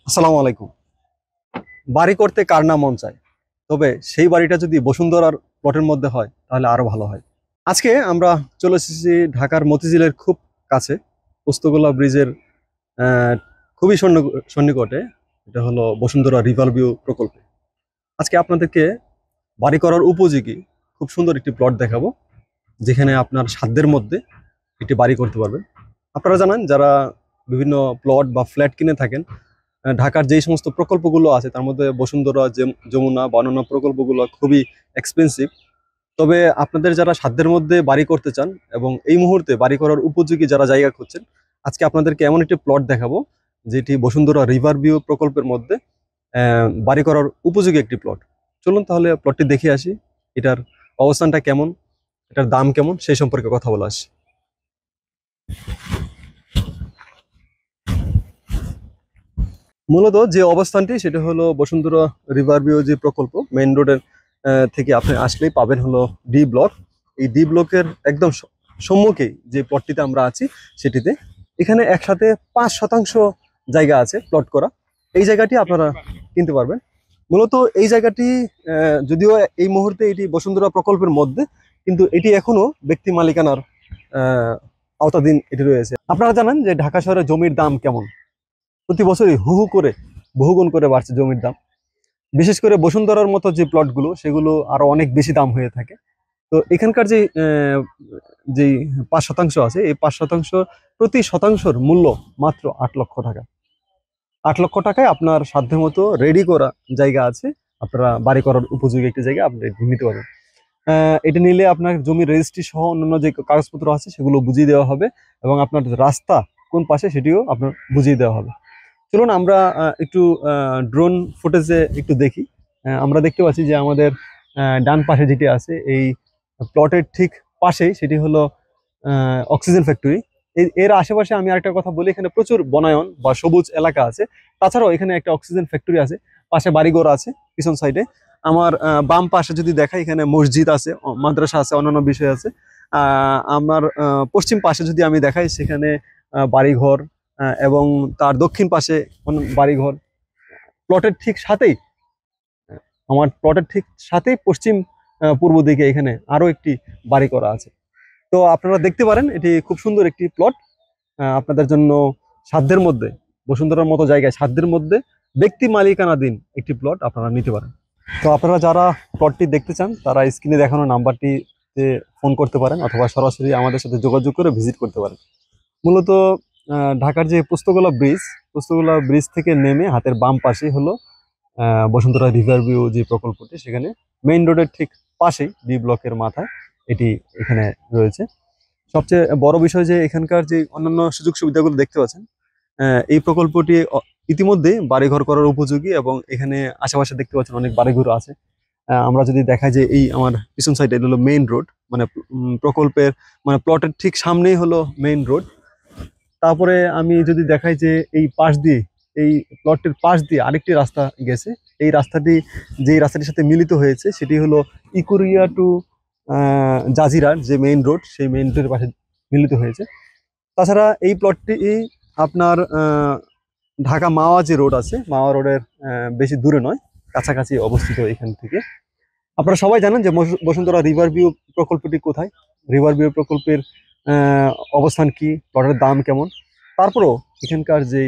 আসসালামু আলাইকুম। বাড়ি করতে কার না মন চায়, তবে সেই বাড়িটা যদি বসুন্ধরার প্লটের মধ্যে হয় তাহলে আরো ভালো হয়। আজকে আমরা চলে এসেছি ঢাকার মতিঝিলের খুব কাছে, পোস্তগোলা ব্রিজের আহ, খুবই সন্নিকটে। এটা হলো বসুন্ধরা রিভার ভিউ প্রকল্পে। আজকে আপনাদেরকে বাড়ি করার উপযোগী খুব সুন্দর একটি প্লট দেখাবো, যেখানে আপনার সাধ্যের মধ্যে একটি বাড়ি করতে পারবেন। আপনারা জানেন, যারা বিভিন্ন প্লট বা ফ্ল্যাট কিনে থাকেন, ঢাকার যেই সমস্ত প্রকল্পগুলো আছে তার মধ্যে বসুন্ধরা, যমুনা বা অন্যান্য প্রকল্পগুলো খুবই এক্সপেন্সিভ। তবে আপনাদের যারা সাধ্যের মধ্যে বাড়ি করতে চান এবং এই মুহূর্তে বাড়ি করার উপযোগী যারা জায়গা খুঁজছেন, আজকে আপনাদেরকে এমন একটি প্লট দেখাবো যেটি বসুন্ধরা রিভার ভিউ প্রকল্পের মধ্যে বাড়ি করার উপযোগী একটি প্লট। চলুন তাহলে প্লটটি দেখে আসি, এটার অবস্থানটা কেমন, এটার দাম কেমন, সেই সম্পর্কে কথা বলা আসি। মূলত যে অবস্থানটি সেটা হলো বসুন্ধরা রিভার ভিউ যে প্রকল্প, মেইন রোডের থেকে আপনি আসলেই পাবেন হলো ডি ব্লক। এই ডি ব্লকের একদম সম্মুখেই যে প্লটটিতে আমরা আছি সেটিতে, এখানে একসাথে 5% জায়গা আছে প্লট করা। এই জায়গাটি আপনারা কিনতে পারবেন। মূলত এই জায়গাটি যদিও এই মুহূর্তে এটি বসুন্ধরা প্রকল্পের মধ্যে, কিন্তু এটি এখনো ব্যক্তি মালিকানার আওতাধীন এটি রয়েছে। আপনারা জানেন যে ঢাকা শহরে জমির দাম কেমন, প্রতি বছরই হু হু করে বহুগুণ করে বাড়ছে জমির দাম। বিশেষ করে বসুন্ধরার মতো যে প্লটগুলো, সেগুলো আরো অনেক বেশি দাম হয়ে থাকে। তো এখানকার যে 5% আছে, এই 5% প্রতি শতাংশের মূল্য মাত্র 8 লক্ষ টাকা। 8 লক্ষ টাকায় আপনার সাধ্যের মতো রেডি করা জায়গা আছে, আপনারা বাড়ি করার উপযোগী একটি জায়গা আপনি নিতে পারবেন। এটা নিলে আপনার জমির রেজিস্ট্রি সহ অন্যান্য যে কাগজপত্র আছে সেগুলো বুঝিয়ে দেওয়া হবে, এবং আপনার রাস্তা কোন পাশে সেটিও আপনার বুঝিয়ে দেওয়া হবে। চলুন আমরা একটু ড্রোন ফুটেজে একটু দেখি। আমরা দেখতে পাচ্ছি যে আমাদের ডান পাশে যেটি আছে, এই প্লটের ঠিক পাশেই সেটি হলো অক্সিজেন ফ্যাক্টরি। এর আশেপাশে আমি আরেকটা কথা বলি, এখানে প্রচুর বনায়ন বা সবুজ এলাকা আছে। তাছাড়াও এখানে একটা অক্সিজেন ফ্যাক্টরি আছে, পাশে বাড়িঘর আছে পিছন সাইডে। আমার বাম পাশে যদি দেখাই, এখানে মসজিদ আছে, মাদ্রাসা আছে, অন্যান্য বিষয় আছে। আমার পশ্চিম পাশে যদি আমি দেখাই, সেখানে বাড়িঘর, এবং তার দক্ষিণ পাশে বাড়িঘর। প্লটের ঠিক সাথেই, আমার প্লটের ঠিক সাথেই পশ্চিম পূর্ব দিকে এখানে আরো একটি বাড়ি করা আছে। তো আপনারা দেখতে পারেন, এটি খুব সুন্দর একটি প্লট আপনাদের জন্য। সাধ্যের মধ্যে, বসুন্ধরার মতো জায়গায় সাধ্যের মধ্যে ব্যক্তি মালিকানাধীন একটি প্লট আপনারা নিতে পারেন। তো আপনারা যারা প্লটটি দেখতে চান, তারা স্ক্রিনে দেখানো নাম্বারটিতে ফোন করতে পারেন, অথবা সরাসরি আমাদের সাথে যোগাযোগ করে ভিজিট করতে পারেন। মূলত ঢাকার যে পোস্তগোলা ব্রিজ থেকে নেমে হাতের বাম পাশেই হলো বসুন্ধরা রিভার ভিউ যে প্রকল্পটি, সেখানে মেইন রোডের ঠিক পাশেই ডি ব্লকের মাথায় এটি এখানে রয়েছে। সবচেয়ে বড় বিষয় যে এখানকার যে অন্যান্য সুযোগ সুবিধাগুলো দেখতে পাচ্ছেন, এই প্রকল্পটি ইতিমধ্যে বাড়িঘর করার উপযোগী, এবং এখানে আশেপাশে দেখতে পাচ্ছেন অনেক বাড়িঘর আছে। আমরা যদি দেখাই যে এই আমার পিছন সাইডে এটা হলো মেইন রোড, মানে প্রকল্পের মানে প্লটের ঠিক সামনেই হলো মেইন রোড। তারপরে আমি যদি দেখাই যে এই পাশ দিয়ে, এই প্লটটির পাশ দিয়ে আরেকটি রাস্তা গেছে। এই রাস্তাটি যে রাস্তাটির সাথে মিলিত হয়েছে সেটি হলো ইকুরিয়া টু জাজিরার যে মেইন রোড, সেই মেইন রোডের পাশে মিলিত হয়েছে। তাছাড়া এই প্লটটি আপনার ঢাকা মাওয়া যে রোড আছে, মাওয়া রোডের বেশি দূরে নয়, কাছাকাছি অবস্থিত এখান থেকে। আপনারা সবাই জানেন যে বসুন্ধরা রিভার ভিউ প্রকল্পটি কোথায়, রিভার ভিউ প্রকল্পের অবস্থান কি, প্লটের দাম কেমন। তারপরেও এখানকার যে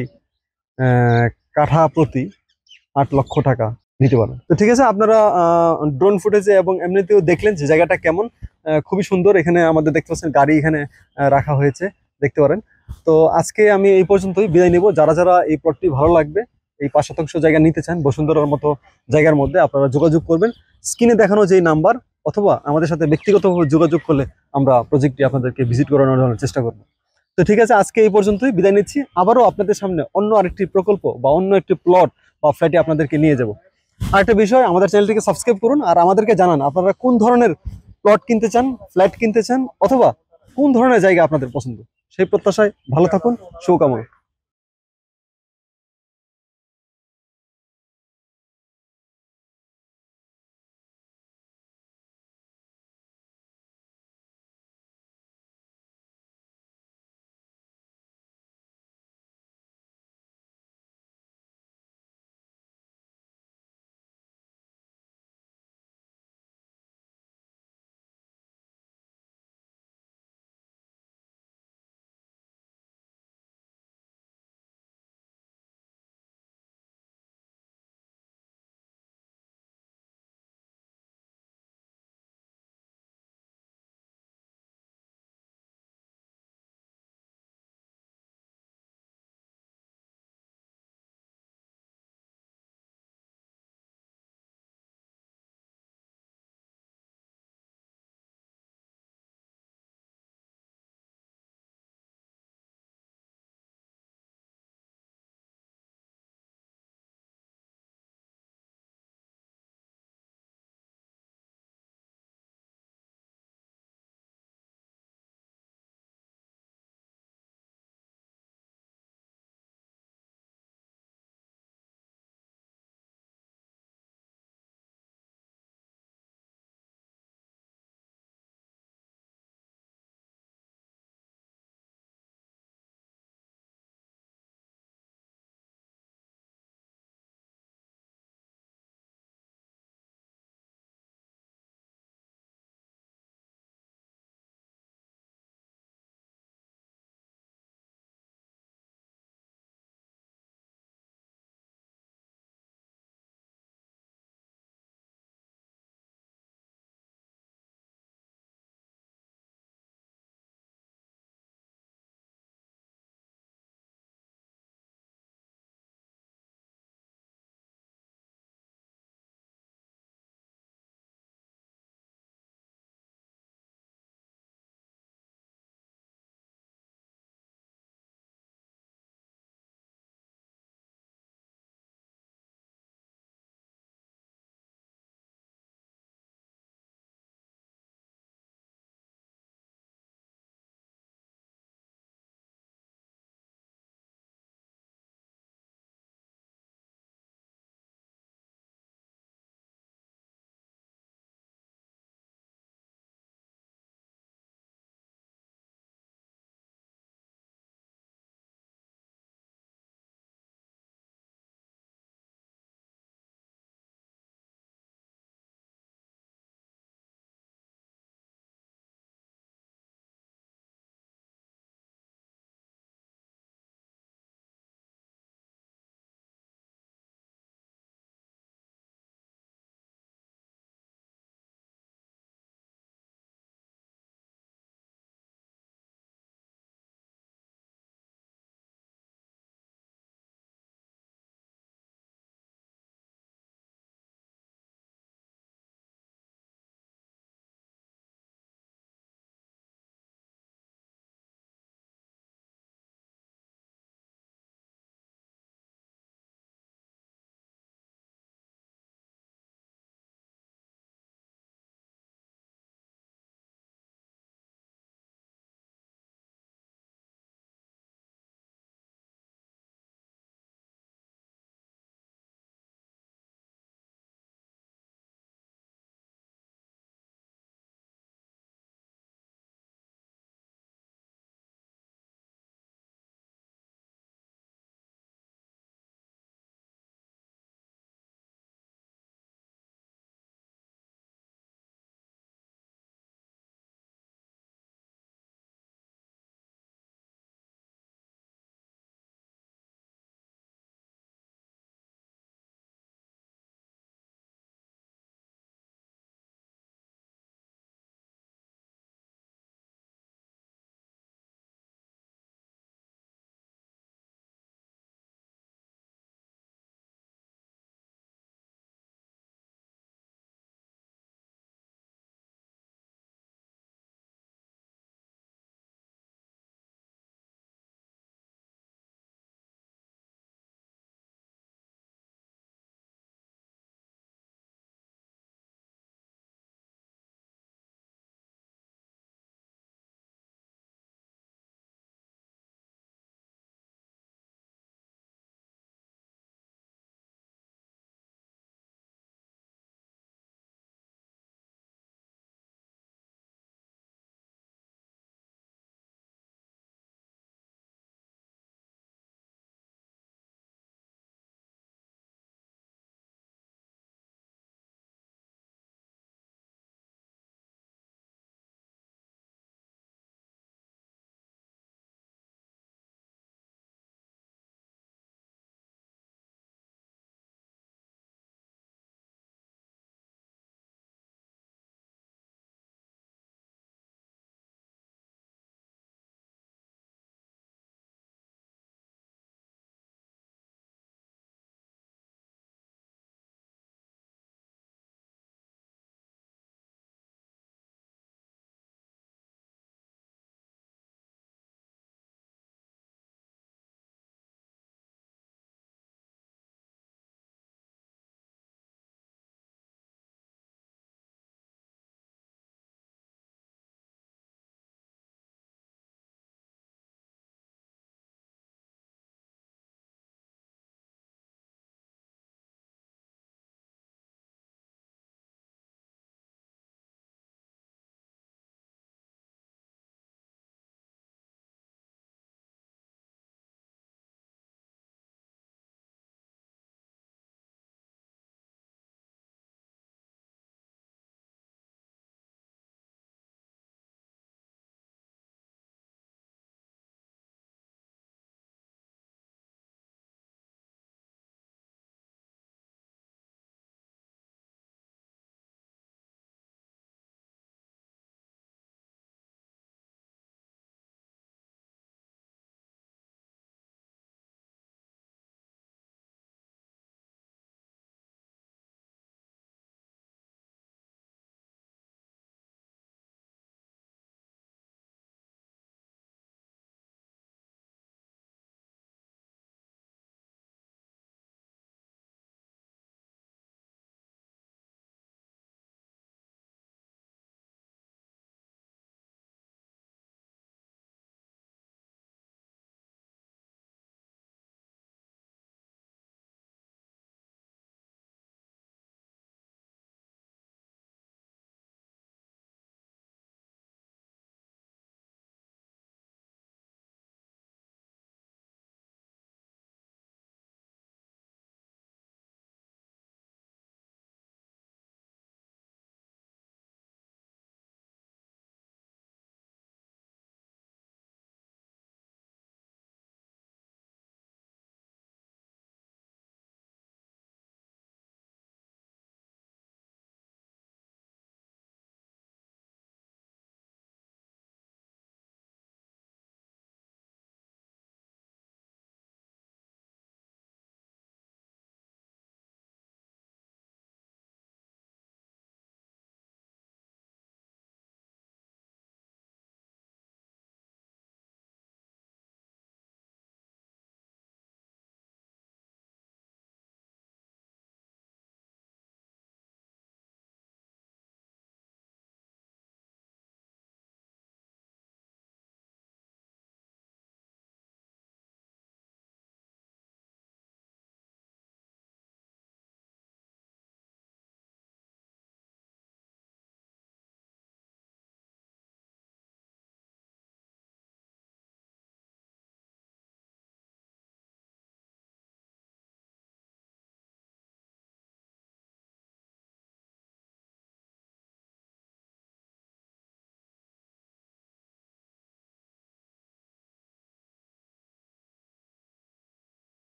আহ, কাঠা প্রতি 8 লক্ষ টাকা নিতে পারেন। তো ঠিক আছে, আপনারা ড্রোন ফুটেজে এবং এমনিতেও দেখলেন যে জায়গাটা কেমন, খুবই সুন্দর। এখানে আমাদের দেখতে পাচ্ছেন গাড়ি এখানে রাখা হয়েছে, দেখতে পারেন। তো আজকে আমি এই পর্যন্তই বিদায় নিব। যারা যারা এই প্লটটি ভালো লাগবে, এই 5% জায়গা নিতে চান বসুন্ধরার মতো জায়গার মধ্যে, আপনারা যোগাযোগ করবেন স্ক্রিনে দেখানো যেই নাম্বার, অথবা আমাদের সাথে ব্যক্তিগতভাবে যোগাযোগ করলে আমরা প্রজেক্টটি আপনাদেরকে ভিজিট করানোর চেষ্টা করব। তো ঠিক আছে, আজকে এই পর্যন্তই বিদায় নিচ্ছি। আবারও আপনাদের সামনে অন্য আরেকটি প্রকল্প বা অন্য একটি প্লট বা ফ্ল্যাটে আপনাদেরকে নিয়ে যাব। আরেকটা বিষয়, আমাদের চ্যানেলটিকে সাবস্ক্রাইব করুন, আর আমাদেরকে জানান আপনারা কোন ধরনের প্লট কিনতে চান, ফ্ল্যাট কিনতে চান, অথবা কোন ধরনের জায়গা আপনাদের পছন্দ। সেই প্রত্যাশায় ভালো থাকুন, শুভকামনা।